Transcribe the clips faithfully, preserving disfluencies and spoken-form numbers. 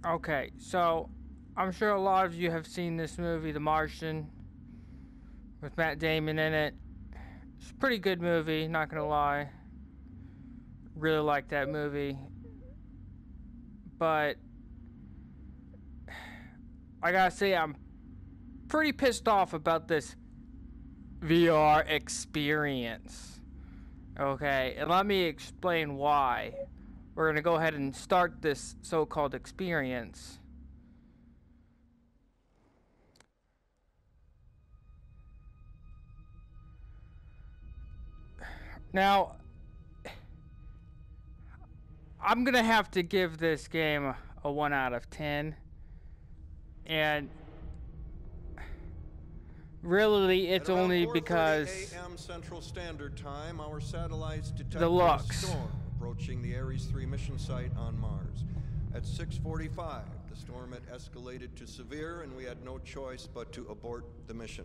Okay, so I'm sure a lot of you have seen this movie, The Martian, with Matt Damon in it. It's a pretty good movie, not gonna lie. Really like that movie. But I gotta say, I'm pretty pissed off about this V R experience. Okay, and let me explain why. We're gonna go ahead and start this so-called experience. Now, I'm gonna have to give this game a, a one out of ten. And really, it's only because a m Central Standard Time, our satellites detected the looks. a storm approaching the Ares three mission site on Mars. At six forty-five, the storm had escalated to severe, and we had no choice but to abort the mission.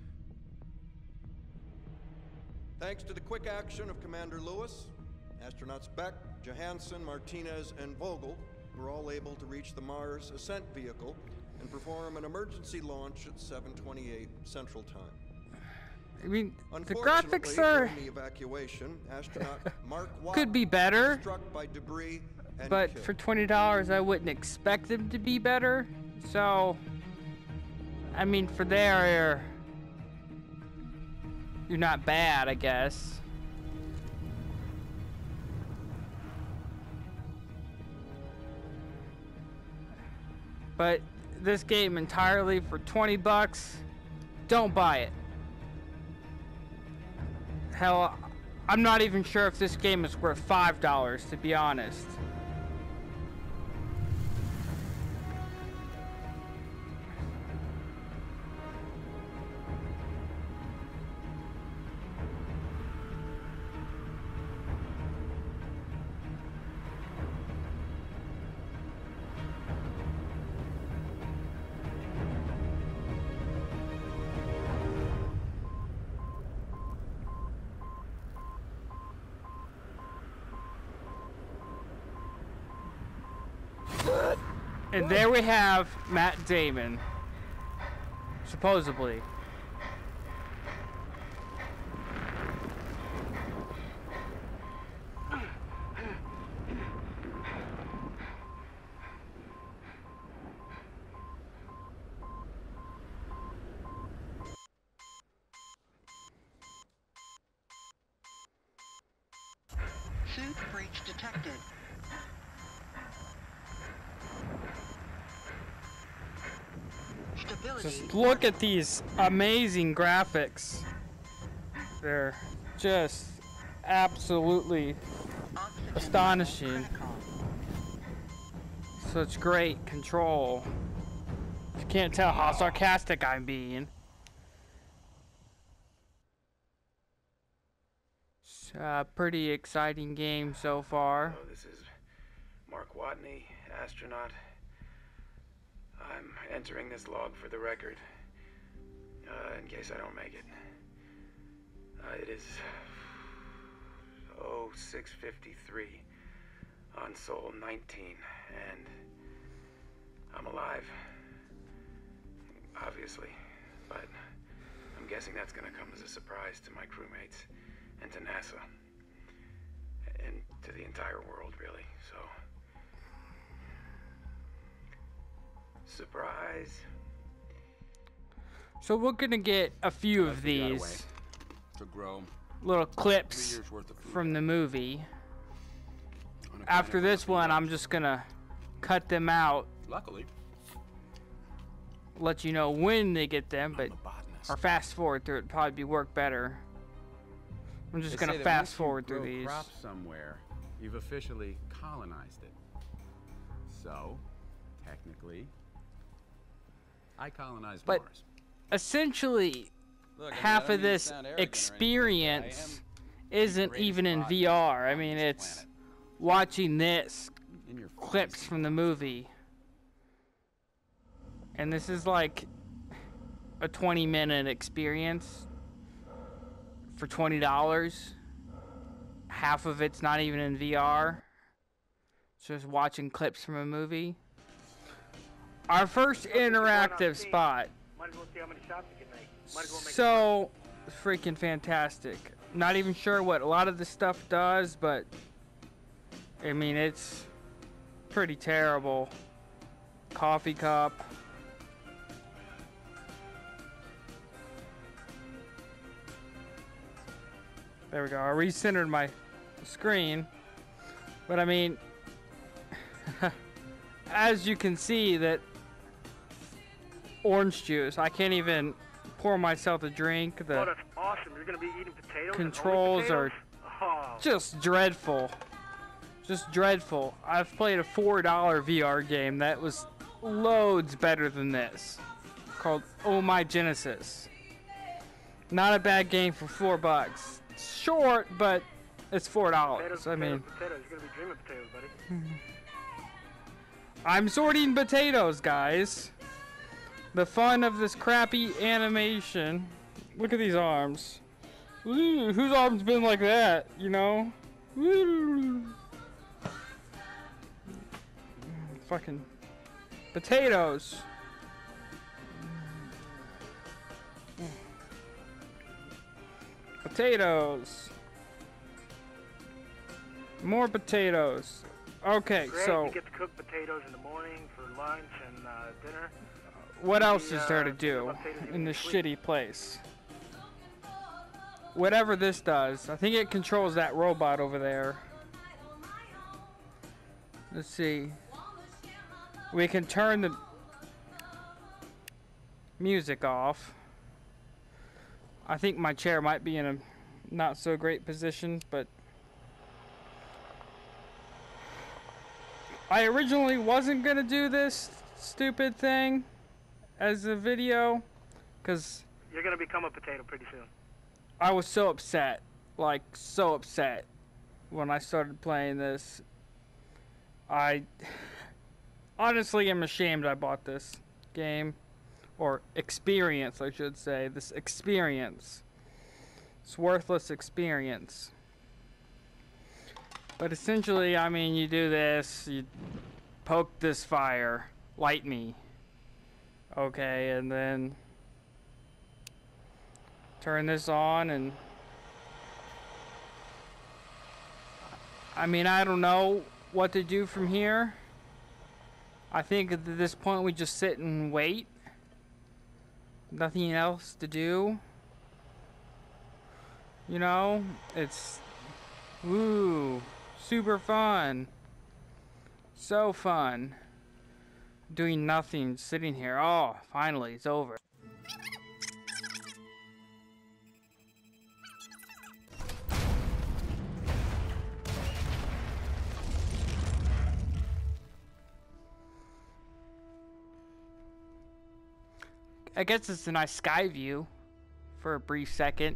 Thanks to the quick action of Commander Lewis, astronauts Beck, Johansson, Martinez, and Vogel were all able to reach the Mars ascent vehicle and perform an emergency launch at seven twenty-eight Central Time. I mean, the graphics are during the evacuation, astronaut Mark could be better, struck by debris and but killed. for twenty dollars, I wouldn't expect them to be better. So, I mean, for there, you're not bad, I guess. But this game entirely for twenty bucks, don't buy it. Hell, I'm not even sure if this game is worth five dollars, to be honest. And there we have Matt Damon, supposedly. Suit breach detected. Just look at these amazing graphics. They're just absolutely astonishing. Such great control. You can't tell how sarcastic I'm being. It's a pretty exciting game so far. Hello, this is Mark Watney, astronaut. I'm entering this log for the record, uh, in case I don't make it. Uh, it is oh six fifty-three on Sol nineteen, and I'm alive, obviously, but I'm guessing that's gonna come as a surprise to my crewmates and to NASA, and to the entire world, really, so... Surprise. So we're gonna get a few of these to grow little clips from the movie. After this one, I'm just gonna cut them out. Luckily, let you know when they get them, but or fast forward through it would probably be work better. I'm just gonna fast forward through these. Crops somewhere, you've officially colonized it. So, technically, I colonized but Mars. Essentially, Look, I mean, half I don't of mean to this sound arrogant or experience anything, isn't even in V R. I mean, it's watching this clips from the movie. And this is like a twenty minute experience for twenty dollars. Half of it's not even in V R. It's just watching clips from a movie. Our first interactive spot. Might as well see how many shots you can make. Might as well make So freaking fantastic. Not even sure what a lot of this stuff does, but I mean, it's pretty terrible. Coffee cup. There we go. I recentered my screen. But I mean, as you can see, that orange juice, I can't even pour myself a drink. The Oh, that's awesome. You're going to be eating potatoes? controls and only are potatoes? Oh. just dreadful. Just dreadful. I've played a four dollar V R game that was loads better than this, called Oh My Genesis. Not a bad game for four bucks. It's short, but it's four dollars. Potatoes, I mean, potatoes, potatoes. You're going to be dreaming potatoes, buddy. I'm sorting potatoes, guys. The fun of this crappy animation. Look at these arms. Ooh, whose arms been like that, you know? Ooh. Fucking potatoes. Potatoes. More potatoes. Okay, Great, so you get to cook potatoes in the morning for lunch and uh, dinner. what else The, is there uh, to do potatoes you in can this sleep. shitty place? Whatever this does, I think it controls that robot over there. Let's see. We can turn the music off. I think my chair might be in a not so great position, but I originally wasn't gonna do this stupid thing as a video, because You're going to become a potato pretty soon. I was so upset, like so upset when I started playing this. I honestly am ashamed I bought this game, or experience I should say, this experience. It's worthless experience. But essentially, I mean, you do this, you poke this fire, light me, okay, and then turn this on, and I mean, I don't know what to do from here. I think at this point we just sit and wait. Nothing else to do. You know, it's woo, super fun. So fun. Doing nothing, sitting here. Oh, finally, it's over. I guess it's a nice sky view for a brief second.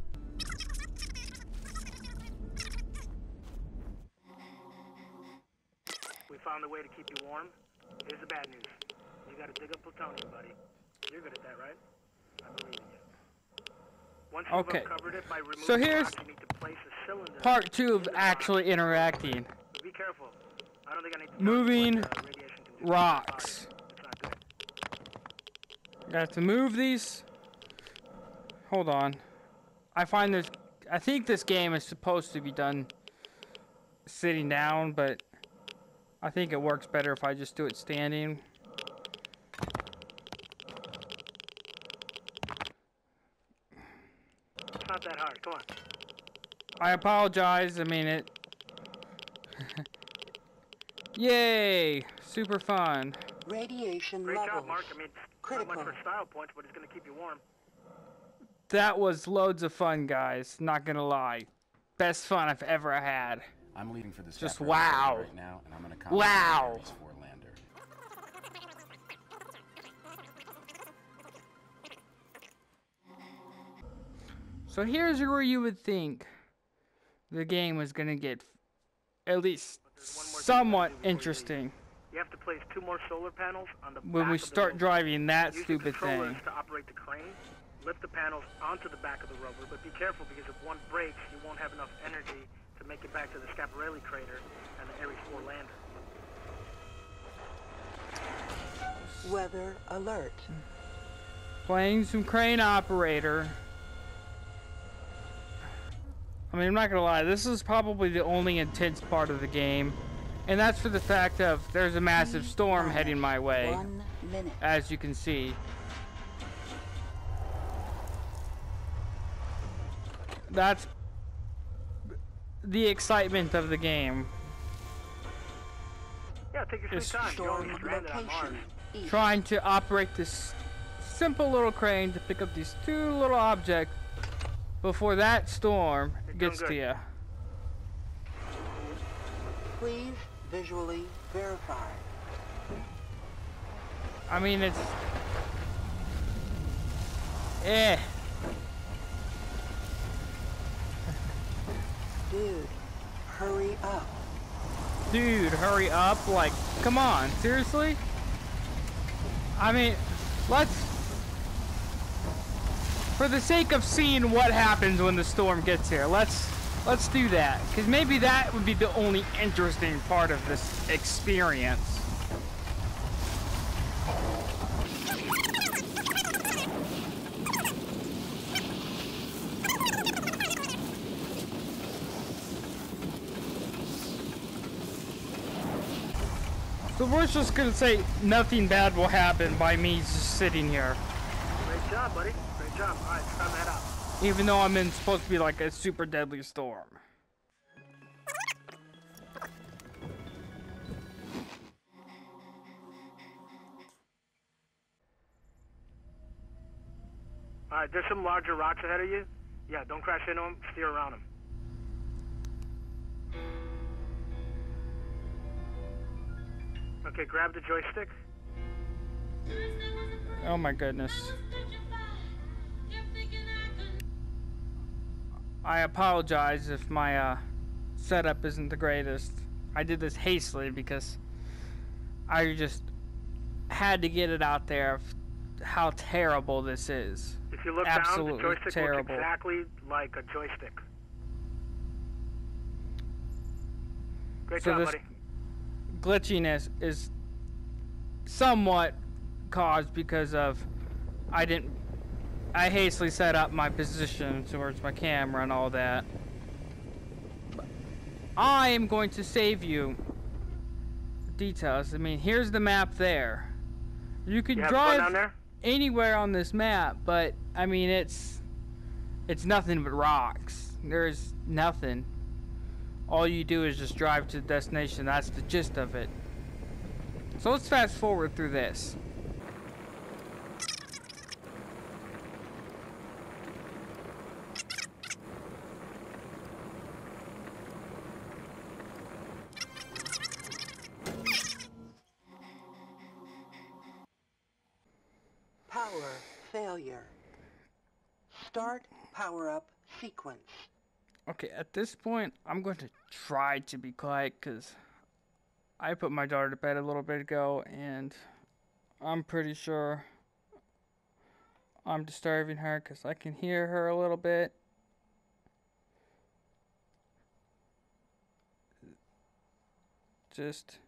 We found a way to keep you warm. Here's the bad news. You gotta dig up plutonium, buddy. You're good at that, right? I believe in you. Once you've Okay. uncovered it by removing So the here's box, you need to place a cylinder part two of in the actually box. interacting. But be careful. I don't think I need to tell you Moving what, uh, radiation can do to your rocks. body. It's not good. I have to move these. Hold on. I find this. I think this game is supposed to be done sitting down, but I think it works better if I just do it standing. It's not that hard. Come on. I apologize. I mean it. Yay! Super fun. Radiation Great levels. job, Mark. I mean, not Critical. much for style points, but it's gonna keep you warm. That was loads of fun, guys. Not gonna lie. Best fun I've ever had. I'm leaving for this Just Scrapper wow. right now, and I'm gonna come Wow. for lander. So here's where you would think the game was gonna get at least There's one more thing somewhat you gotta do before you leave. interesting. You have to place two more solar panels on the When back we of the start rover. driving that Use stupid the controllers thing. to operate the crane. Lift the panels onto the back of the rover, but be careful because if one breaks, you won't have enough energy to make it back to the Schiaparelli crater and the Ares four lander. Weather alert. Playing some crane operator. I mean, I'm not gonna lie, this is probably the only intense part of the game. And that's for the fact of there's a massive storm heading my way. One minute. As you can see. That's the excitement of the game. Yeah, take your It's sweet time. You're only Storm stranded on Mars. location. East. Trying to operate this simple little crane to pick up these two little objects before that storm You're doing gets good. to you. Please visually verify. I mean, it's... Eh. Dude, hurry up. Dude, hurry up. Like, come on. Seriously? I mean, let's... For the sake of seeing what happens when the storm gets here, let's... Let's do that. Because maybe that would be the only interesting part of this experience. So we're just gonna say nothing bad will happen by me just sitting here. Great job, buddy. Great job. All right, try that out. Even though I'm in supposed to be like a super deadly storm. All right, there's some larger rocks ahead of you. Yeah, don't crash into them. Steer around them. Okay, grab the joystick. Oh my goodness. I apologize if my uh, setup isn't the greatest. I did this hastily because I just had to get it out there of how terrible this is. If you look Absolutely down, the joystick terrible. looks exactly like a joystick. Great So job, this buddy. glitchiness is somewhat caused because of I didn't I hastily set up my position towards my camera and all that. I am going to save you details. I mean, here's the map there. You can You have fun down drive there? anywhere on this map, but I mean it's it's nothing but rocks. There's nothing. All you do is just drive to the destination. That's the gist of it. So let's fast forward through this. Power failure. Start power-up sequence. Okay, at this point, I'm going to try to be quiet because I put my daughter to bed a little bit ago and I'm pretty sure I'm disturbing her because I can hear her a little bit. Just...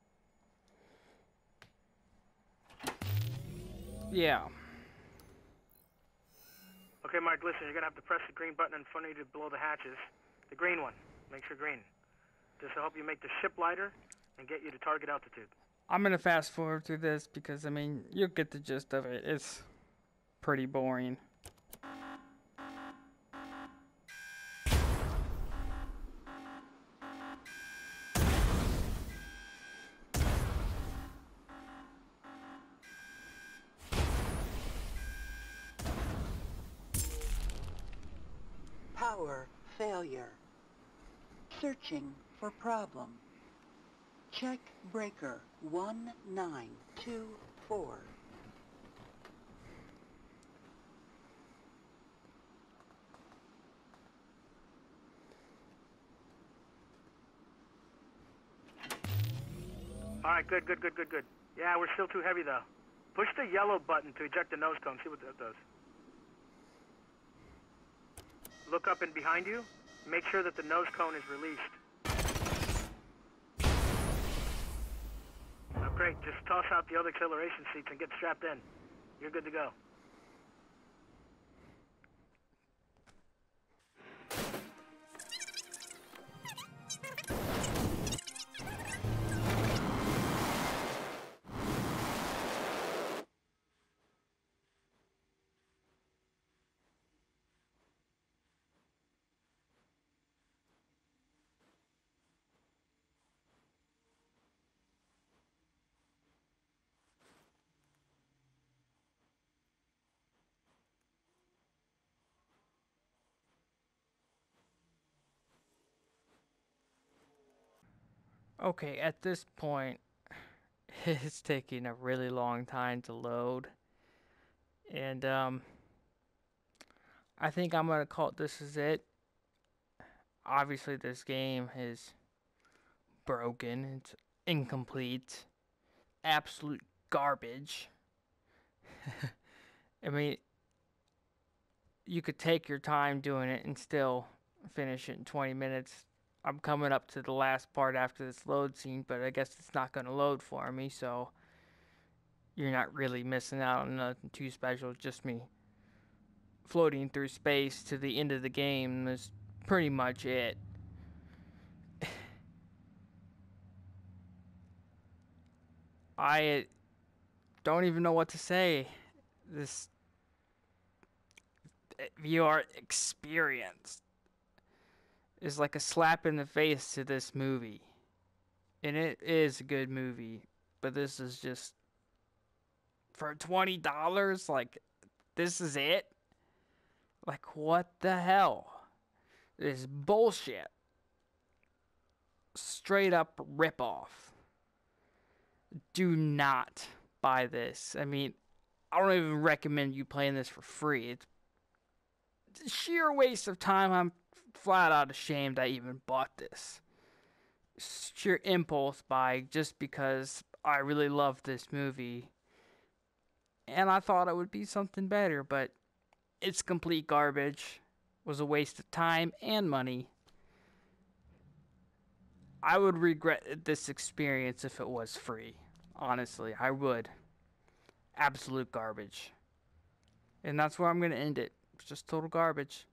Yeah. Okay, Mark, listen, you're going to have to press the green button in front of you to blow the hatches. The green one. Make sure green. This will help you make the ship lighter and get you to target altitude. I'm going to fast forward through this because, I mean, you'll get the gist of it. It's pretty boring. Power failure. Searching for problem. Check breaker one nine two four. All right, good, good, good, good, good. Yeah, we're still too heavy, though. Push the yellow button to eject the nose cone. See what that does. Look up and behind you. Make sure that the nose cone is released. Oh, great. Great, just toss out the other acceleration seats and get strapped in. You're good to go. Okay, at this point, it's taking a really long time to load. And, um, I think I'm gonna call it this is it. Obviously, this game is broken, it's incomplete, absolute garbage. I mean, you could take your time doing it and still finish it in twenty minutes. I'm coming up to the last part after this load scene, but I guess it's not going to load for me, so you're not really missing out on nothing too special. Just me floating through space to the end of the game is pretty much it. I don't even know what to say. This V R experience is like a slap in the face to this movie. And it is a good movie, but this is just for twenty dollars, like this is it? Like what the hell? This is bullshit. Straight up ripoff. Do not buy this. I mean, I don't even recommend you playing this for free. It's a sheer waste of time. I'm flat out ashamed I even bought this. Sheer impulse buy just because I really love this movie. And I thought it would be something better, but it's complete garbage. It was a waste of time and money. I would regret this experience if it was free. Honestly, I would. Absolute garbage. And that's where I'm going to end it. It's just total garbage.